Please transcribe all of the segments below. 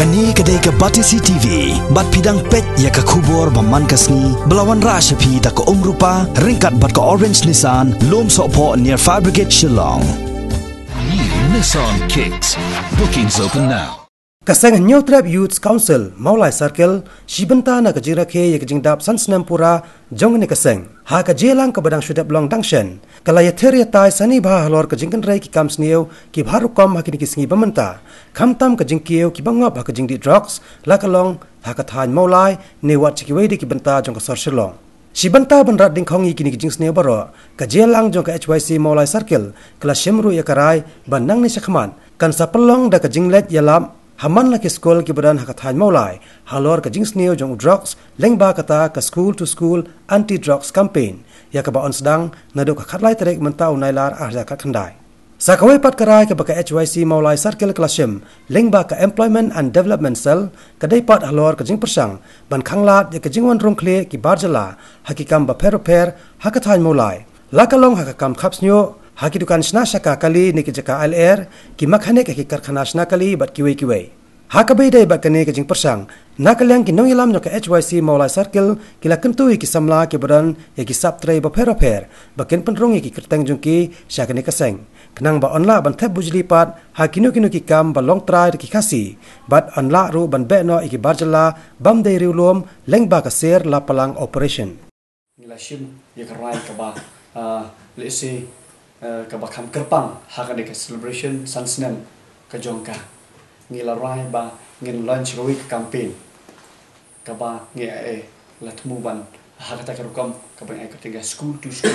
Kani kedai ke Batisi TV, bat pidang pet ya ke kubur baman kasni, belawan rashapi tak ke rupa, ringkat bat ke Orange Nissan, lom sokpo near Fire Brigade Shillong. New Nissan Kicks. Bookings open now. Kasang New Trap Youth Council, Maulai Circle, Shibanta na kajira ke ya kajingdap Sansnampura, jong ni kasang. Ha kajelang ke badang syudap long dangshen. Kalaya teria tai sani bah halor kajingkan rai ki kam sniu, ki bharukom ha kini kisingi bamenta. Kam tam kajingkiu ki bangop ha kajingdi drugs, lakalong ha kathan Maulai, ne wat chikiwedi ki benta jong kasar Shillong. Shibanta banrat ding khongi kini kijing sniu baro, kajelang jong ka HYC Maulai Circle, kala shimru ya karai, banang ni syakman, kan sa pelong da kajinglet yalam, Haman laki skol ki badan hakathan Maulai, halor ka jingsneo jong drugs, lengba kata ka school to school anti-drugs campaign, ya ka baon sedang nado ka khatlai terek mentau nailar arja ka khandai. Sakawai pat karai ka baka HYC Maulai Circle Clashim, lengba ka Employment and Development Cell, kadai pat halor ka jing persang, ban khanglat ya ka jingwan rong kle ki barjala, hakikam ba per hakathan Maulai. Lakalong hakakam khapsnyo, haki dukan shna shaka kali ni kijaka LR ki makhane ki karkhana shna kali bat kiwe hakabai dai bat kane ki jing persang nakalyang ki nongilam no ka HYC Maulai Circle ki la kentui ki samla ki badan ya ki saptrai ba per baken penrong ki kertang jungki shakane kaseng kenang ba onla ban thep bujli pat hakinu kinu ki kam ba long trai ki khasi bat onla ru ban be no ki barjala bam dei riulom lengba ka ser la palang operation nilashim ya karai ka ba let's say kabakam kerpang hakane ke celebration sansnem ka jongka ngila rai ba ngin lunch roi campaign kaba nge latmu ban hakata karukom kaba ai ketiga school to school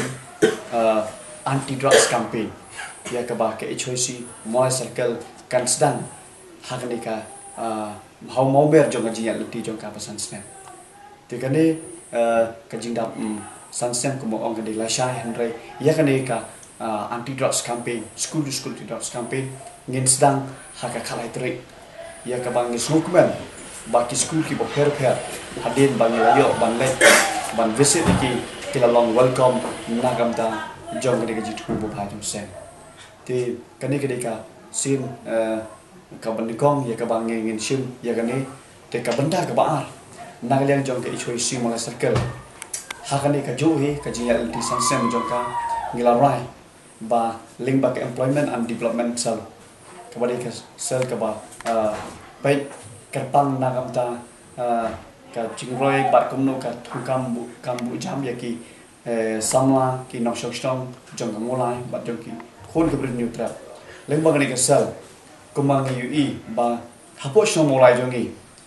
anti drugs campaign ya kaba ke HYC Maulai Circle kan sedang hakane ka how mober jonga jiya leti jongka pa sansnem tikane ka jingdap sansnem ko mo ong de la sha henry ya kane ka anti-drugs campaign, school to school anti-drugs campaign, ngin sedang haka kalai terik, ya kabang ngisukman, baki school ki boher hadin bang layo bang let bang visit ki kilalong welcome nagamta jong kene ki jitu bo bhajum sen. Ti kane kene ka sin kabandikong ya kabang ngin sim ya kane te kabanda ka baar nagalyang jong ke HYC Maulai Circle. Hakane ka johi ka jial di sansem jong ka ngilarai ba link ba ke employment and development cell kepada ke cell ke ba baik kerpang nagamta ka jingroi bat kumno ka kambu jam ya ki samla ki noksokstong jong ngolai bat jong ki khon ke new trap link ba ke cell kumang ui ba hapo shong molai jongi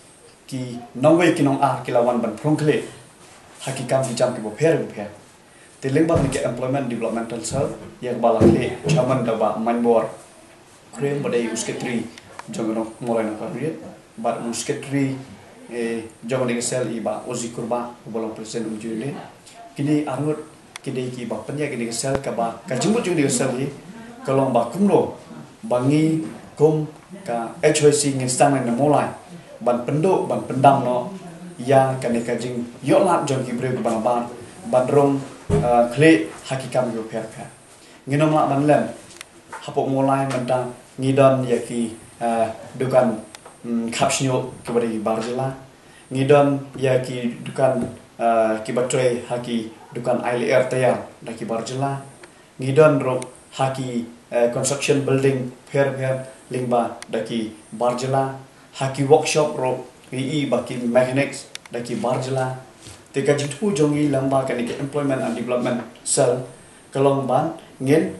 ki nongwe ki nong a ki lawan ban prongkle hakikam ki jam ki bo pher Tiling ba ni employment developmental cell yang balakle chairman da ba manbor krem badai usketri jogono molai na karie ba usketri jogono ni cell i ba ozikurba bolong present ujule kini angut kini ki ba panya kini cell ka ba ka jumbu jung ni cell hi kalong ba kumno bangi kum ka HYC ngin stang na molai ban pendo ban pendam no ya kane ka jing yo lap jong ki bre ban bandrong kle hakikam yo per nginom la manlen hapok molai mentang ngidon yaki dukan kapsnyo kebari barjela ngidon yaki dukan kibatrei haki dukan ILR tayar daki barjela ngidon ro haki construction building per lingba daki barjela haki workshop ro ii baki mechanics daki barjela Teka jitu jongi lamba kani ke employment and development cell kalong ban ngin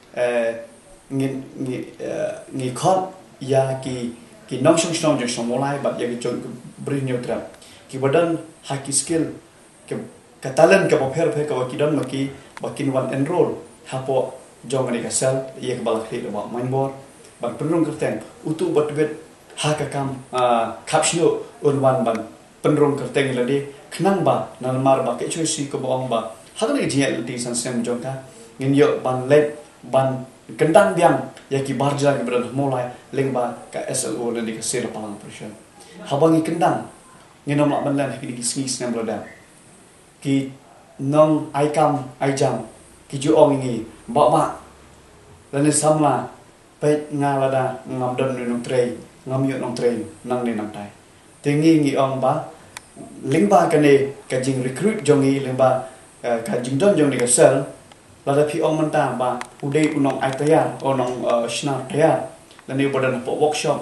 khot ya ki nong shong jong molai bat ya ki jong bri neutral ki badan haki skill ke talent ke boper ka ki don maki bakin one enroll hapo jong ni ka cell ya ke balak hi ba mainbor ban penrung kerteng utu bat bet hakakam kapsno unwan ban penrung kerteng ladi kenang ba nan mar ba ke HYC ko bong ba hakane jial di sansem jongka ngin yo ban let ban kendang biang ya ki barja ki beran mulai leng ba ka SLO le di ka sel palang pressure habangi kendang nginom la ban lan ki sni snem loda ki nong ai kam ai jam ki ju ong ngi ba ba lan samla pe ngala da ngam don nung trei ngam yo nong train nang ne nang tai tingi ong ba lingba kane ka jing recruit jongi lingba ka jing don jong ni ka sel la da phi ong man ta ba ude unong ataya onong shna taya la ni bodan po workshop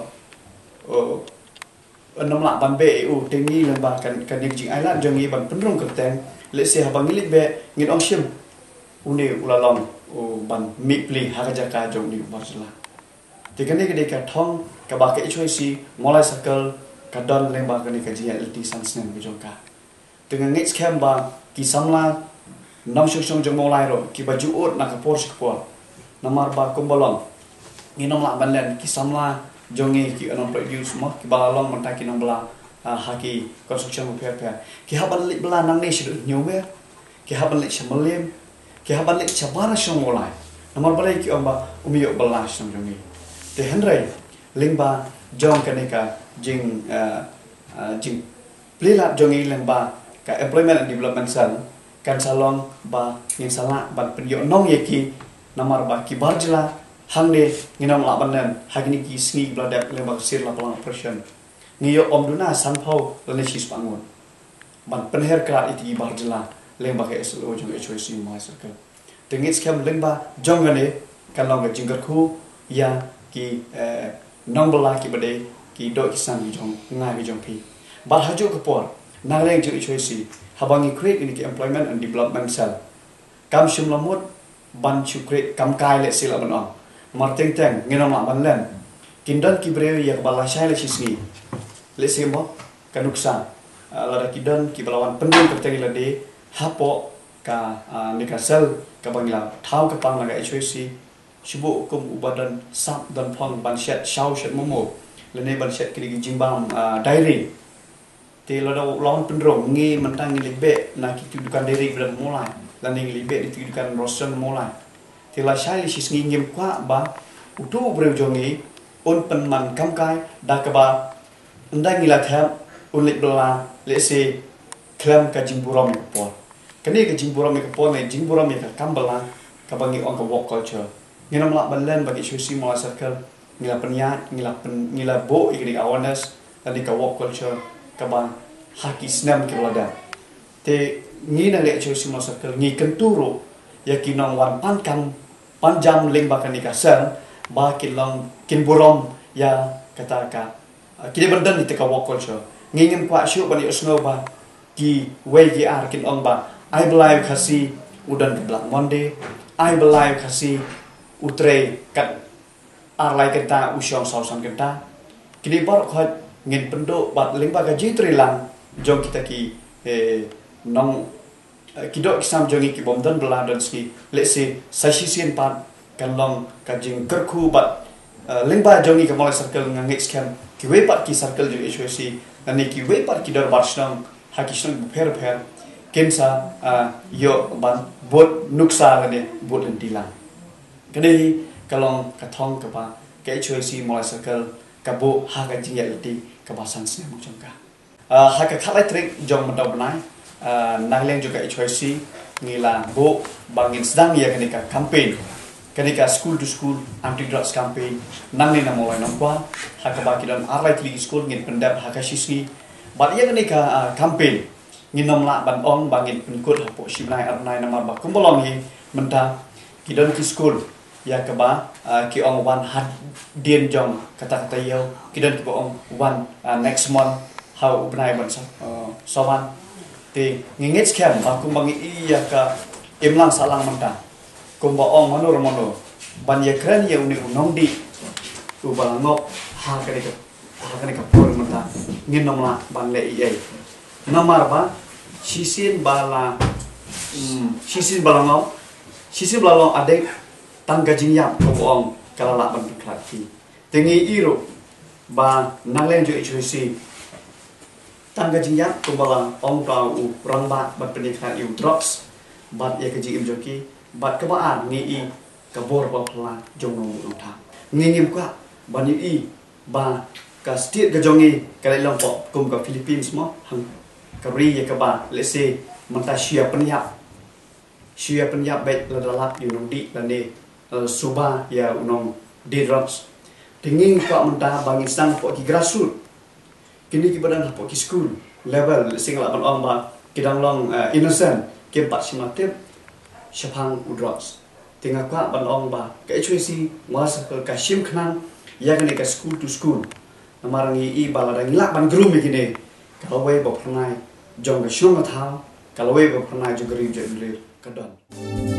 nom la ban be u tingi lingba kan jing island jongi ban penrong ka ten le se ha bang lit be ngin ong shim une ulalong ban mi pli ha ja ka jong ni barsla tikane ke ka thong ka ba ke choi si molai circle ka don lengba ka ni ka GLT sansnen bi jong ka dengan next camp ba ki samla nam shuk shong jong molai ro ki ba ju ot na ka por sik por namar ba kumbalong ni nom la ban len ki samla jongi ki anon produce mo ki ba long man ta ki nom bla haki construction repair ki ha ban li bla nang ne shi nyome ki ha ban li shamalem ki ha ban li chabara shong molai namar balai ki omba umiyo bla shong jongi te henry lingba jong kanika jing plila jongi lengba ka employment and development cell kan salong ba ngin sala ban penyo nong yeki namar ba ki barjla hangde nginam la banan hagni ki sni bladap lengba sir la plan operation ngiyo omduna sanpau lene sis pangon ban penher kra iti barjla lengba ke SLO jong HOC mai circle tengit skam lengba jongane kan long jinggar khu ya ki nombala ki bade ki do ki san jong ngai jong pi bar haju ko por nagleng ju choisi habangi create in ki employment and development cell kam shim lamut ban chu create kam kai le sila ban on marteng teng nginam la ban len kindan ki breu ya bala shai le sisni le simo kanuksa la da kidan ki balawan pendin ka tegi lade hapo ka nika cell ka bangla thau ka pang la HOC shibu kum ubadan sap dan phong ban shet shaw shet momo lene ban shet kiri jimbam diary te lo da lawan pendrong ngi mentang ngi libe na ki dukan diary beran mulai lan ngi libe di dukan rosen mulai te la shai sis ngi ngim kwa ba utu breu jongi on penman kam kai da ka ba ndai ngi la thap on lik bla le se klam ka jimburam ko kani ka jimburam ko po ne jimburam ka kambala ka bangi on ka work culture nginam la balen bagi HOC molai circle ngila peniat ngila bo ikni awareness tadi ka work culture ka ban haki snam ke lada te ngina le HOC molai circle ngi kenturo ya kinong wan panjam ling bakani ka sel ba kilong kinburom ya kata ka kini bandan di ka work culture ngingin kwa syu bani usno ba ki way ki ar kin ong ba I believe kasi udan black monday I believe kasi utre kat arlai kenta usyong sausan kenta kini bar khat ngin pendo bat lingba ka jitri lang jong kita ki nong kidok sam jongi ki bomdan beladan ski let's say sasisian pat kan long ka jing kerku bat lingba jongi ka molai circle ngangik scam ki we pat ki circle jo HOC ani ki we pat ki dar barsnang hakisnang pher kensa yo ban bot nuksa lane bot lentilang kini kalau katong kapa ke HOC molai circle kabo ha ka jing yalti ka basan sne mu jongka ha ka khalai trik jong madaw banai nagleng juga HOC ngila bo bangin sedang ya kenika campaign kenika school to school anti drugs campaign nang ni na molai nampa ha ka baki dan arlai tli school ngin pendap ha ka sisni bat ya kenika campaign nginom la ban ong bangin penkut ha po shibnai arnai namar ba kumbolong hi menta kidon ki school ya keba ki ong wan had dien jong kata-kata yo kidon ki ong wan next month how ubnai ban so wan te ngingit scam aku bangi iya ka imlang salang menta kumba ong mono ban ya kran ya uni unong di ubal ngok ha kani ka por menta nginom la ban le iya namar ba sisin bala ngok sisin bala adek tangga jingyap ko ong kalala ban klati tengi iro ba nanglen jo HOC tangga jingyap ko bala ong ta u rangba bat penikhan iu drugs bat ya keji im joki bat ka baan ngi i ka bor ba pla jong no ta ngingim ka ban i ba ka state ka jongi ka long po kum ka Philippines mo hang ka ri ya ka ba let's say manta shia penyap baik la dalap yu nong di la ne suba ya unong di drugs tinggi kuat mentah bangin sang pok ki grassroots kini ki badan pok ki school level sing la ban ong ba kidang long innocent ke pat simatep shapang udros tinggal kuat ban ong ba ka HWC mas ka sim khnang ya ka school to school namarangi i baladang lak ban grum kini kalau we bo phnai jong ga shong thang kalau we bo phnai jo gari jo kadon